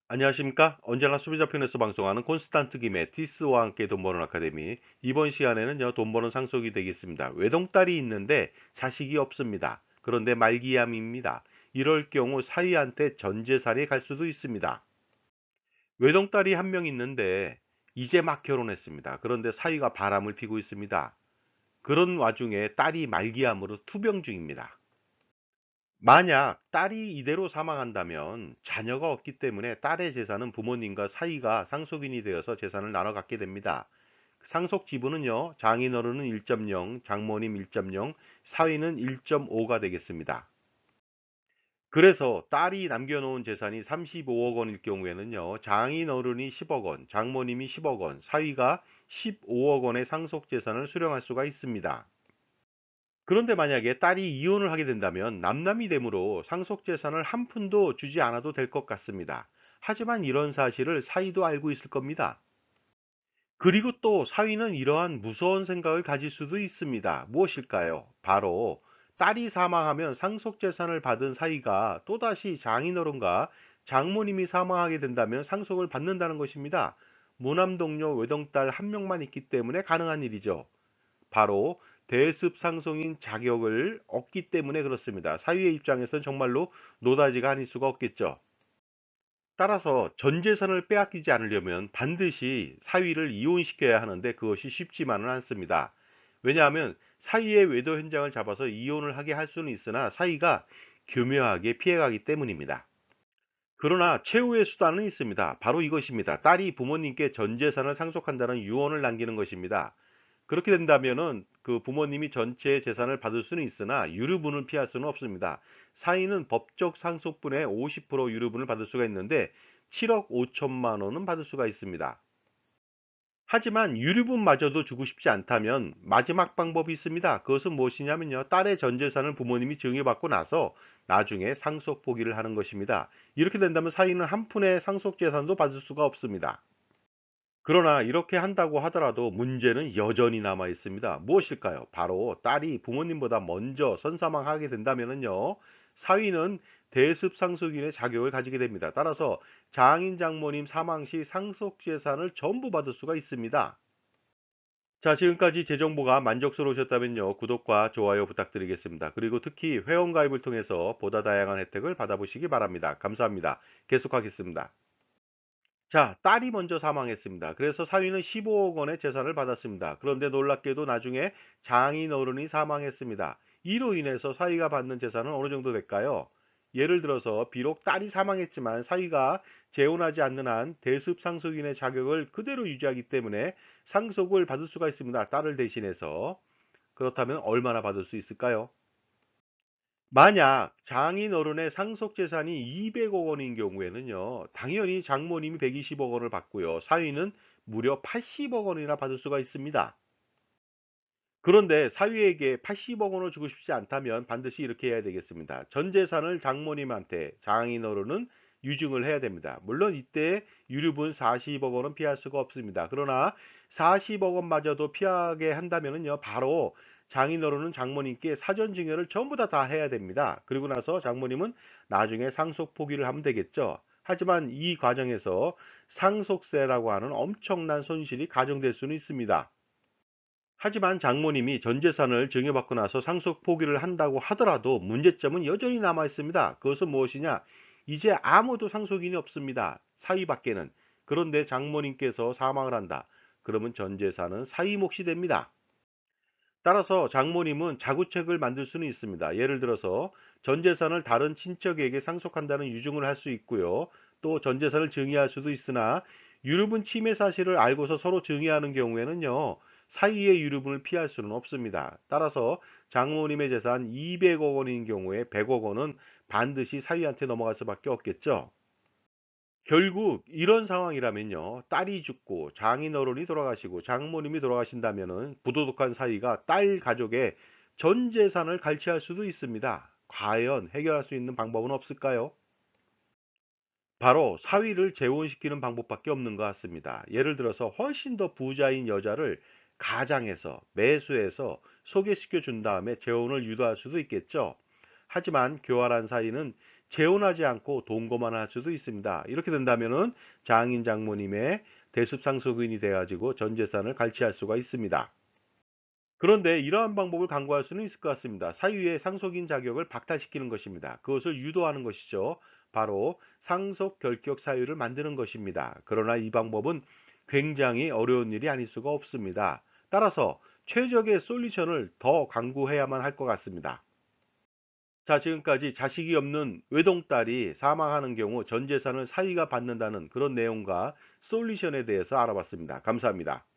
안녕하십니까? 언제나 소비자 편에서 방송하는 콘스탄트 김의 티스와 함께 돈 버는 아카데미. 이번 시간에는요, 돈 버는 상속이 되겠습니다. 외동딸이 있는데 자식이 없습니다. 그런데 말기암입니다. 이럴 경우 사위한테 전 재산이 갈 수도 있습니다. 외동딸이 한 명 있는데 이제 막 결혼했습니다. 그런데 사위가 바람을 피고 있습니다. 그런 와중에 딸이 말기암으로 투병 중입니다. 만약 딸이 이대로 사망한다면 자녀가 없기 때문에 딸의 재산은 부모님과 사이가 상속인이 되어서 재산을 나눠 갖게 됩니다. 상속 지분은요, 장인어른은 1.0, 장모님 1.0, 사위는 1.5가 되겠습니다. 그래서 딸이 남겨놓은 재산이 35억 원일 경우에는요, 장인어른이 10억 원, 장모님이 10억 원, 사위가 15억 원의 상속 재산을 수령할 수가 있습니다. 그런데 만약에 딸이 이혼을 하게 된다면 남남이 되므로 상속재산을 한 푼도 주지 않아도 될 것 같습니다. 하지만 이런 사실을 사위도 알고 있을 겁니다. 그리고 또 사위는 이러한 무서운 생각을 가질 수도 있습니다. 무엇일까요? 바로 딸이 사망하면 상속재산을 받은 사위가 또다시 장인어른과 장모님이 사망하게 된다면 상속을 받는다는 것입니다. 무남동료 외동딸 한 명만 있기 때문에 가능한 일이죠. 바로 대습 상속인 자격을 얻기 때문에 그렇습니다. 사유의 입장에서는 정말로 노다지가 아닐 수가 없겠죠. 따라서 전 재산을 빼앗기지 않으려면 반드시 사위를 이혼시켜야 하는데 그것이 쉽지만은 않습니다. 왜냐하면 사위의 외도 현장을 잡아서 이혼을 하게 할 수는 있으나 사위가 교묘하게 피해가기 때문입니다. 그러나 최후의 수단은 있습니다. 바로 이것입니다. 딸이 부모님께 전 재산을 상속한다는 유언을 남기는 것입니다. 그렇게 된다면은 그 부모님이 전체 재산을 받을 수는 있으나 유류분을 피할 수는 없습니다. 사인은 법적 상속분의 50% 유류분을 받을 수가 있는데 7억 5천만 원은 받을 수가 있습니다. 하지만 유류분마저도 주고 싶지 않다면 마지막 방법이 있습니다. 그것은 무엇이냐면요. 딸의 전 재산을 부모님이 증여받고 나서 나중에 상속 포기를 하는 것입니다. 이렇게 된다면 사인은 한 푼의 상속 재산도 받을 수가 없습니다. 그러나 이렇게 한다고 하더라도 문제는 여전히 남아 있습니다. 무엇일까요? 바로 딸이 부모님보다 먼저 선사망하게 된다면요, 사위는 대습상속인의 자격을 가지게 됩니다. 따라서 장인 장모님 사망 시 상속 재산을 전부 받을 수가 있습니다. 자, 지금까지 제 정보가 만족스러우셨다면요, 구독과 좋아요 부탁드리겠습니다. 그리고 특히 회원가입을 통해서 보다 다양한 혜택을 받아보시기 바랍니다. 감사합니다. 계속하겠습니다. 자, 딸이 먼저 사망했습니다. 그래서 사위는 15억 원의 재산을 받았습니다. 그런데 놀랍게도 나중에 장인어른이 사망했습니다. 이로 인해서 사위가 받는 재산은 어느 정도 될까요? 예를 들어서 비록 딸이 사망했지만 사위가 재혼하지 않는 한 대습상속인의 자격을 그대로 유지하기 때문에 상속을 받을 수가 있습니다. 딸을 대신해서. 그렇다면 얼마나 받을 수 있을까요? 만약 장인어른의 상속재산이 200억 원인 경우에는요, 당연히 장모님이 120억 원을 받고요, 사위는 무려 80억 원이나 받을 수가 있습니다. 그런데 사위에게 80억 원을 주고 싶지 않다면 반드시 이렇게 해야 되겠습니다. 전 재산을 장모님한테 장인어른은 유증을 해야 됩니다. 물론 이때 유류분 40억 원은 피할 수가 없습니다. 그러나 40억 원마저도 피하게 한다면요, 바로 장인어른은 장모님께 사전 증여를 전부 다 해야 됩니다. 그리고 나서 장모님은 나중에 상속 포기를 하면 되겠죠. 하지만 이 과정에서 상속세라고 하는 엄청난 손실이 가정될 수는 있습니다. 하지만 장모님이 전 재산을 증여받고 나서 상속 포기를 한다고 하더라도 문제점은 여전히 남아 있습니다. 그것은 무엇이냐? 이제 아무도 상속인이 없습니다. 사위밖에는. 그런데 장모님께서 사망을 한다. 그러면 전 재산은 사위 몫이 됩니다. 따라서 장모님은 자구책을 만들 수는 있습니다. 예를 들어서 전 재산을 다른 친척에게 상속한다는 유증을 할 수 있고요. 또 전 재산을 증여할 수도 있으나 유류분 침해 사실을 알고서 서로 증여하는 경우에는요, 사이의 유류분을 피할 수는 없습니다. 따라서 장모님의 재산 200억 원인 경우에 100억 원은 반드시 사위한테 넘어갈 수밖에 없겠죠. 결국 이런 상황이라면요, 딸이 죽고 장인어른이 돌아가시고 장모님이 돌아가신다면은 부도덕한 사위가 딸 가족의 전 재산을 갈취할 수도 있습니다. 과연 해결할 수 있는 방법은 없을까요? 바로 사위를 재혼시키는 방법밖에 없는 것 같습니다. 예를 들어서 훨씬 더 부자인 여자를 가장해서 매수해서 소개시켜 준 다음에 재혼을 유도할 수도 있겠죠. 하지만 교활한 사위는 재혼하지 않고 동거만 할 수도 있습니다. 이렇게 된다면은 장인 장모님의 대습 상속인이 돼가지고 전 재산을 갈취할 수가 있습니다. 그런데 이러한 방법을 강구할 수는 있을 것 같습니다. 사유의 상속인 자격을 박탈시키는 것입니다. 그것을 유도하는 것이죠. 바로 상속 결격 사유를 만드는 것입니다. 그러나 이 방법은 굉장히 어려운 일이 아닐 수가 없습니다. 따라서 최적의 솔루션을 더 강구해야만 할 것 같습니다. 자, 지금까지 자식이 없는 외동딸이 사망하는 경우 전 재산을 사위가 받는다는 그런 내용과 솔루션에 대해서 알아봤습니다. 감사합니다.